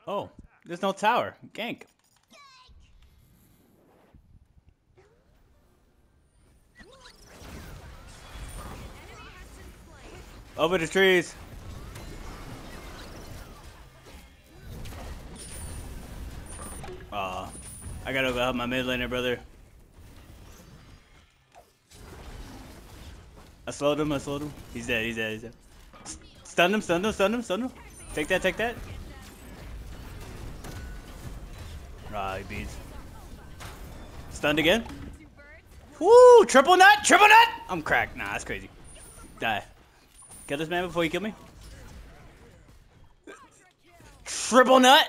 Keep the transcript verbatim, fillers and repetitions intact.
Oh, there's no tower. Gank. Over the trees. Aw. I gotta go help my mid laner, brother. I slowed him, I slowed him. He's dead, he's dead, he's dead. Stun him, stun him, stun him, stun him. Take that, take that. Ah, he beats. Stunned again. Woo! Triple nut! Triple nut! I'm cracked. Nah, that's crazy. Die. Kill this man before you kill me. Triple nut!